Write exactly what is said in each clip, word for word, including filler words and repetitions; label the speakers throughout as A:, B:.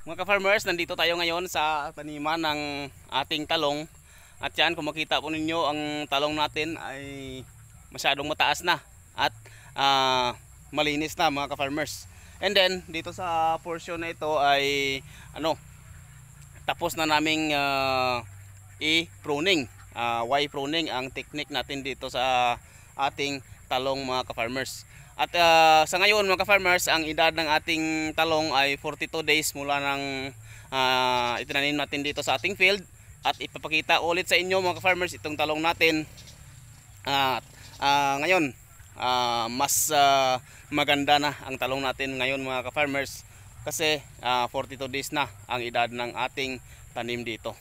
A: Mga ka-farmers, nandito tayo ngayon sa taniman ng ating talong. At yan, kung makita po ninyo, ang talong natin ay masyadong mataas na at uh, malinis na mga ka-farmers. And then, dito sa portion na ito ay ano, tapos na naming uh, i-pruning. Uh, Y pruning ang technique natin dito sa ating talong mga ka-farmers. At uh, sa ngayon mga ka-farmers, ang edad ng ating talong ay forty-two days mula nang uh, itinanim natin dito sa ating field. At ipapakita ulit sa inyo mga ka-farmers itong talong natin. At uh, uh, ngayon, uh, mas uh, maganda na ang talong natin ngayon mga ka-farmers. Kasi uh, forty-two days na ang edad ng ating tanim dito.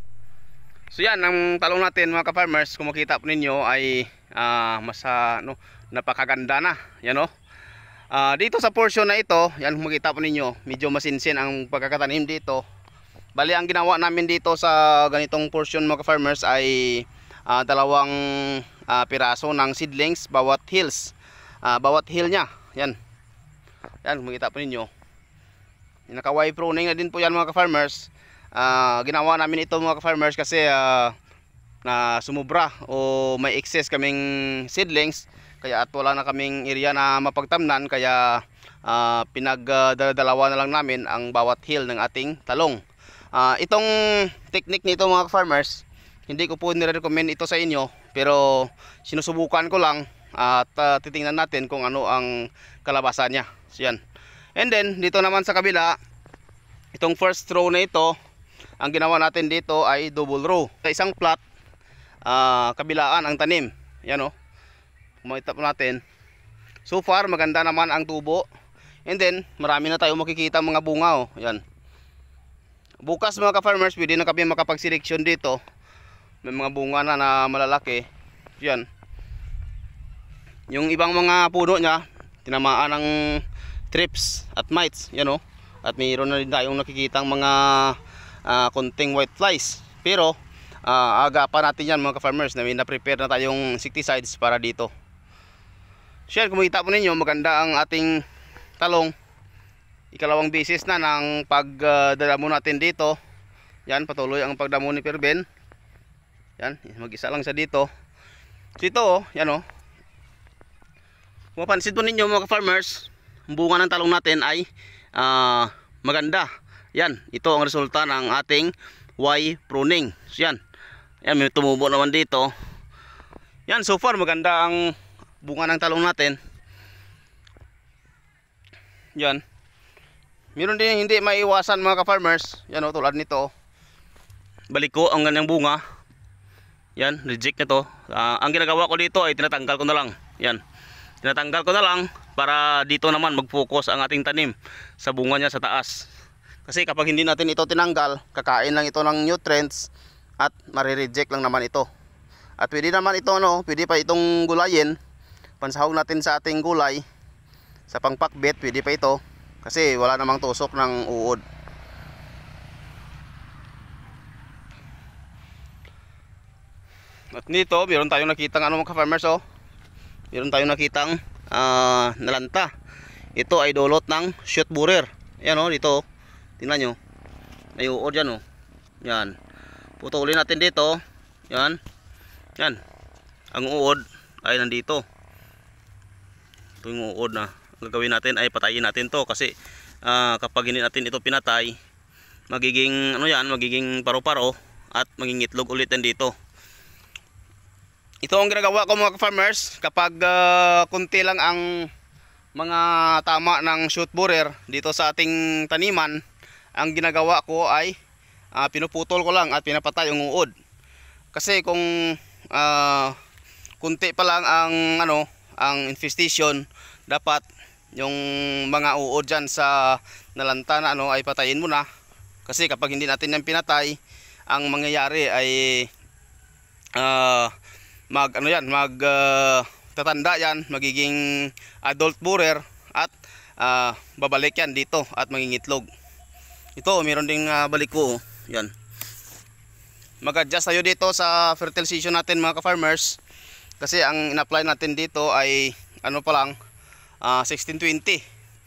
A: So yan, ang talong natin mga ka-farmers, kung makita po ninyo ay uh, mas uh, no, napakaganda na. Yan o. Uh, dito sa portion na ito, yan kung makita po ninyo, medyo masinsin ang pagkakatanim dito. Bali, ang ginawa namin dito sa ganitong portion mga ka-farmers ay uh, dalawang uh, piraso ng seedlings bawat hills. Uh, bawat hill nya. Yan. Yan kung makita po ninyo. Naka-Y pruning na din po yan mga ka-farmers. Uh, ginawa namin ito mga ka-farmers kasi uh, na sumubra o may excess kaming seedlings, kaya at wala na kaming area na mapagtamnan, kaya uh, pinagdadalawa na lang namin ang bawat hill ng ating talong. Uh, itong technique nito mga ka-farmers, hindi ko po nire-recommend ito sa inyo, pero sinusubukan ko lang at uh, titingnan natin kung ano ang kalabasan niya. So yan. And then dito naman sa kabila, itong first row na ito, ang ginawa natin dito ay double row. Sa isang plot, uh, kabilaan ang tanim. Yan o. Makita po natin. So far, maganda naman ang tubo. And then, marami na tayo makikita mga bunga o. Yan. Bukas mga ka-farmers, pwede na kami makapag-selection dito. May mga bunga na na malalaki. Yan. Yung ibang mga puno nya, tinamaan ng thrips at mites. Yan o. At mayroon na rin tayong nakikitang mga Uh, konting white flies, pero uh, agapan natin yan mga ka-farmers, na may na-prepare na tayong insecticides para dito. Share, kung makita po ninyo, maganda ang ating talong. Ikalawang beses na ng pagdamo uh, natin dito. Yan, patuloy ang pagdamo ni Perben. Yan, mag-isa lang sa dito. So ito oh, yan oh. Kung mapansin po ninyo mga ka-farmers, ang bunga ng talong natin ay uh, maganda. Yan, ito ang resulta ng ating Y pruning. So yan. Yan, may tumubo naman dito. Yan, so far maganda ang bunga ng talong natin. Yan. Meron din hindi maiwasan mga ka-farmers. Yan o, tulad nito. Baliko ang ganyang bunga. Yan, reject na to. Uh, ang ginagawa ko dito ay tinatanggal ko na lang. Yan. Tinatanggal ko na lang para dito naman mag-focus ang ating tanim sa bunga niya sa taas. Kasi kapag hindi natin ito tinanggal, kakain lang ito ng nutrients at marireject lang naman ito. At pwede naman ito, no, pwede pa itong gulayin. Pansahog natin sa ating gulay. Sa pangpakbet, pwede pa ito. Kasi wala namang tusok ng uod. At nito, meron tayong nakitang ano mga ka-farmers, oh. Meron tayong nakitang uh, nalanta. Ito ay dulot ng shoot borer. Yan oh, dito. Tingnan nyo. May uod yan oh. Yan. Putulin natin dito. Yan. Yan. Ang uod ay nandito. Ito yung uod na. Ang gagawin natin ay patayin natin to. Kasi uh, kapag hindi natin ito pinatay, magiging ano yan, magiging paro-paro at magiging itlog ulit yan dito. Ito ang ginagawa ko mga farmers kapag uh, kunti lang ang mga tama ng shoot borer dito sa ating taniman. Ang ginagawa ko ay uh, pinuputol ko lang at pinapatay yung uod. Kasi kung uh, kunti pa lang ang ano, ang infestation, dapat yung mga uod diyan sa nalanta na ano ay patayin mo na. Kasi kapag hindi natin yan pinatay, ang mangyayari ay uh, mag ano yan, mag uh, tatanda yan, magiging adult borer at uh, babalik yan dito at mangingitlog. Ito, meron ding uh, baliko. Yan. Mag-adjust tayo dito sa fertilization natin mga ka-farmers. Kasi ang in-apply natin dito ay ano pa lang, uh, sixteen twenty.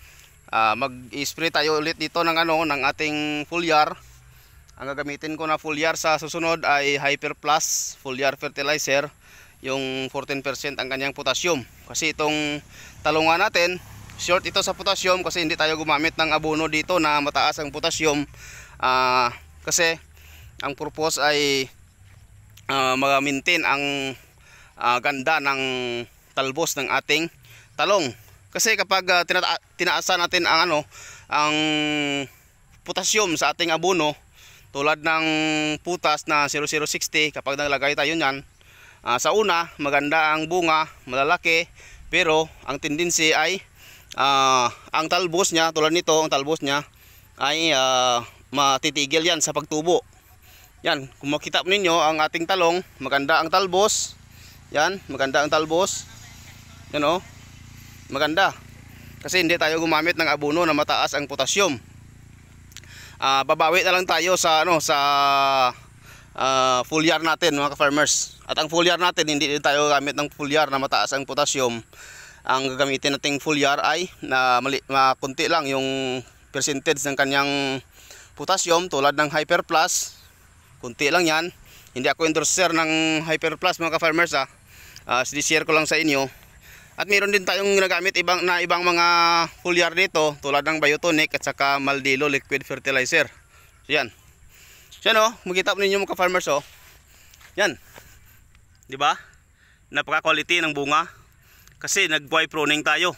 A: uh, mag-spray tayo ulit dito ng ano ng ating foliar. Ang gagamitin ko na foliar sa susunod ay Hyper Plus foliar fertilizer, yung fourteen percent ang kanyang potassium. Kasi itong talungan natin, short ito sa potassium kasi hindi tayo gumamit ng abono dito na mataas ang potassium. Uh, kasi ang purpose ay uh, mag-maintain ang uh, ganda ng talbos ng ating talong. Kasi kapag uh, tina tinaasan natin ang ano ang potassium sa ating abono, tulad ng putas na zero zero sixty, kapag naglagay tayo niyan, uh, sa una maganda ang bunga, malalaki, pero ang tendency ay uh, ang talbos niya, tulad nito, ang talbos niya ay uh, matitigil yan sa pagtubo. Yan, kung makita po ninyo ang ating talong, maganda ang talbos. Yan, maganda ang talbos. Yan o, maganda. Kasi hindi tayo gumamit ng abono na mataas ang potassium. Uh, babawi na lang tayo sa ano sa uh, foliar natin, mga ka-farmers. At ang foliar natin, hindi din tayo gamit ng foliar na mataas ang potassium. Ang gagamitin nating foliar ay na mali, makunti lang yung percentage ng kanyang potassium, tulad ng Hyper Plus. Kunti lang yan. Hindi ako endorser ng Hyper Plus, mga ka-farmers, ha. Uh, sinishare ko lang sa inyo. At meron din tayong ginagamit ibang, na ibang mga foliar dito, tulad ng Biotonic at saka Maldilo liquid fertilizer. So yan. Yan o, makita po ninyo, mga ka-farmers, o. Yan. Diba? Napaka-quality ng bunga. Kasi nag-buy pruning tayo.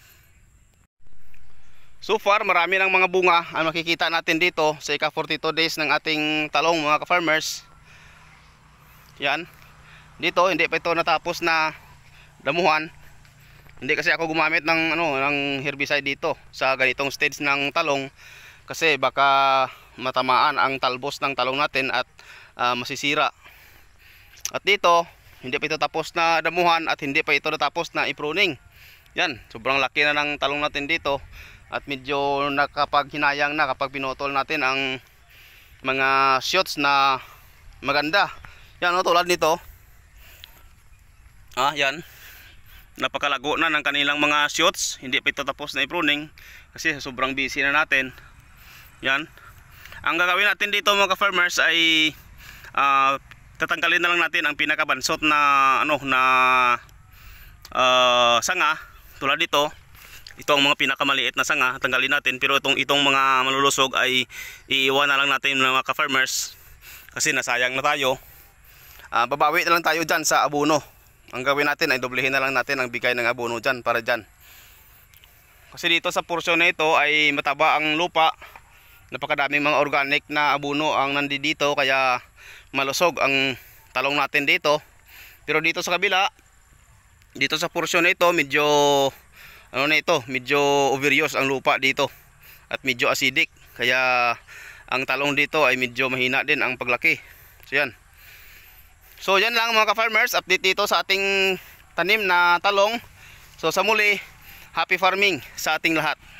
A: So far, marami ng mga bunga ang makikita natin dito sa ika forty-two days ng ating talong, mga ka-farmers. Yan. Dito, hindi pa ito natapos na damuhan. Hindi kasi ako gumamit ng ano ng herbicide dito sa ganitong stage ng talong, kasi baka matamaan ang talbos ng talong natin at uh, masisira. At dito, hindi pa ito tapos na damuhan at hindi pa ito natapos na i-pruning. Yan, sobrang laki na ng talong natin dito at medyo nakapaghinayang na kapag pinutol natin ang mga shoots na maganda. Yan o, tulad nito. Ah, yan. Napakalago na ng kanilang mga shoots. Hindi pa ito tapos na i-pruning kasi sobrang busy na natin. Yan. Ang gagawin natin dito, mga ka-farmers, ay uh, tatanggalin na lang natin ang pinakabansot na ano na uh, sanga. Tulad dito, ito ang mga pinakamaliit na sanga, tanggalin natin. Pero itong itong mga malulusog ay iiwan na lang natin, mga ka-farmers, kasi nasayang na tayo. Uh, babawi na lang tayo dyan sa abono. Ang gawin natin ay doblehin na lang natin ang bigay ng abono dyan, para dyan. Kasi dito sa portion na ito ay mataba ang lupa. Napakadaming mga organic na abono ang nandito, kaya malusog ang talong natin dito. Pero dito sa kabila, dito sa portion na ito, medyo ano na ito, medyo overuse ang lupa dito at medyo acidic, kaya ang talong dito ay medyo mahina din ang paglaki. So yan. So yan lang, mga ka-farmers, update dito sa ating tanim na talong. So sa muli, happy farming sa ating lahat.